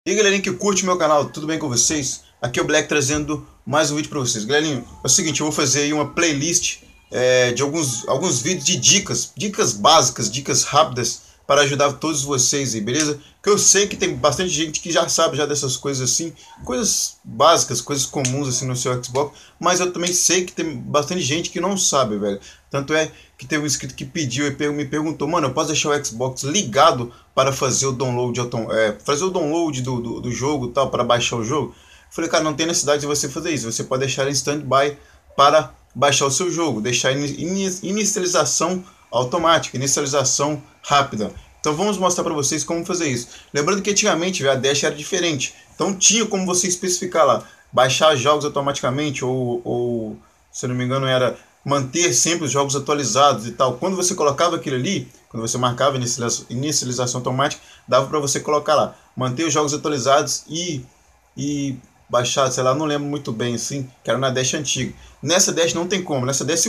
E aí, galerinha que curte meu canal, tudo bem com vocês? Aqui é o Black trazendo mais um vídeo para vocês. Galerinha, é o seguinte, eu vou fazer aí uma playlist de alguns vídeos de dicas básicas, dicas rápidas para ajudar todos vocês aí, beleza? Que eu sei que tem bastante gente que já sabe já dessas coisas assim, coisas básicas, coisas comuns assim no seu Xbox, mas eu também sei que tem bastante gente que não sabe, velho. Tanto é que teve um inscrito que pediu e me perguntou, mano, eu posso deixar o Xbox ligado para fazer o download, do jogo tal, para baixar o jogo? Eu falei, cara, não tem necessidade de você fazer isso. Você pode deixar em standby para baixar o seu jogo, deixar inicialização automática, inicialização rápida. Então vamos mostrar para vocês como fazer isso. Lembrando que antigamente a Dash era diferente. Então tinha como você especificar lá, baixar jogos automaticamente ou se não me engano era manter sempre os jogos atualizados e tal. Quando você colocava aquilo ali, quando você marcava inicialização automática, dava para você colocar lá, manter os jogos atualizados e baixar, sei lá, não lembro muito bem assim, que era na Dash antiga. Nessa Dash não tem como. Nessa Dash,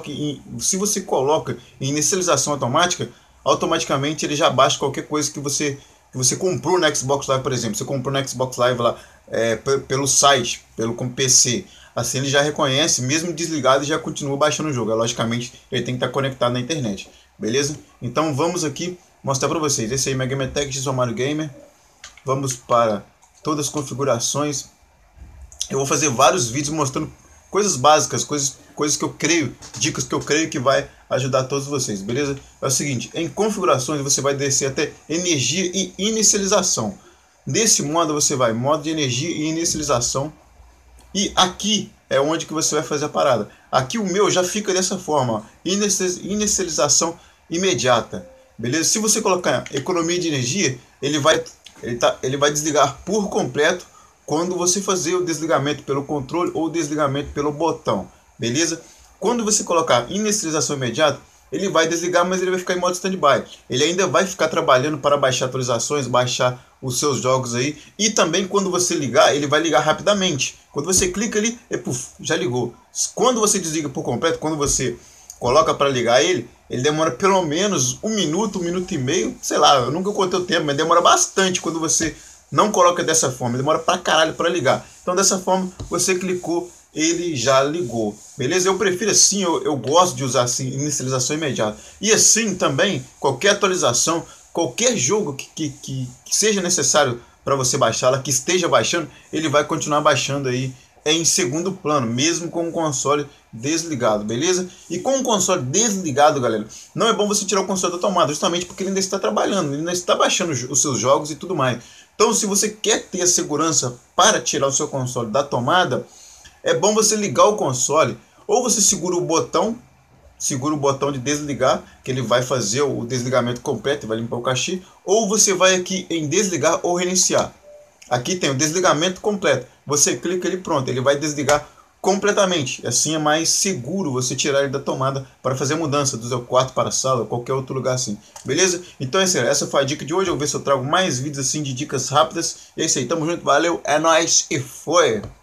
se você coloca em inicialização automática, automaticamente ele já baixa qualquer coisa que você comprou no Xbox Live, por exemplo. Você comprou no Xbox Live lá pelo site, pelo PC. Assim ele já reconhece, mesmo desligado, e já continua baixando o jogo. Logicamente, ele tem que estar conectado na internet. Beleza? Então vamos aqui mostrar para vocês. Esse aí é meu Gamertag de Mario Gamer. Vamos para todas as configurações. Eu vou fazer vários vídeos mostrando coisas básicas, coisas que eu creio, dicas que eu creio que vai ajudar todos vocês, beleza? É o seguinte, em configurações você vai descer até energia e inicialização. Nesse modo você vai modo de energia e inicialização. E aqui é onde que você vai fazer a parada. Aqui o meu já fica dessa forma, ó, inicialização imediata, beleza? Se você colocar economia de energia, ele vai desligar por completo quando você fazer o desligamento pelo controle ou o desligamento pelo botão, beleza? Quando você colocar inicialização imediata, ele vai desligar, mas ele vai ficar em modo standby. Ele ainda vai ficar trabalhando para baixar atualizações, baixar os seus jogos aí. E também quando você ligar, ele vai ligar rapidamente. Quando você clica ali, já ligou. Quando você desliga por completo, quando você coloca para ligar ele demora pelo menos um minuto e meio, sei lá, eu nunca contei o tempo, mas demora bastante quando você não coloca dessa forma, demora pra caralho para ligar. Então dessa forma, você clicou, ele já ligou, beleza? Eu prefiro assim, eu gosto de usar assim, inicialização imediata. E assim também, qualquer atualização, qualquer jogo que seja necessário para você baixá-la, que esteja baixando, ele vai continuar baixando aí em segundo plano, mesmo com o console desligado, beleza? E com o console desligado, galera, não é bom você tirar o console da tomada, justamente porque ele ainda está trabalhando, ele ainda está baixando os seus jogos e tudo mais. Então, se você quer ter a segurança para tirar o seu console da tomada, é bom você ligar o console, ou você segura o botão de desligar, que ele vai fazer o desligamento completo, vai limpar o cachê, ou você vai aqui em desligar ou reiniciar. Aqui tem o desligamento completo. Você clica ele, pronto, ele vai desligar completamente. Assim é mais seguro você tirar ele da tomada para fazer a mudança do seu quarto para a sala ou qualquer outro lugar assim. Beleza? Então é isso aí. Essa foi a dica de hoje. Eu vou ver se eu trago mais vídeos assim de dicas rápidas. E é isso aí. Tamo junto. Valeu. É nóis. E foi.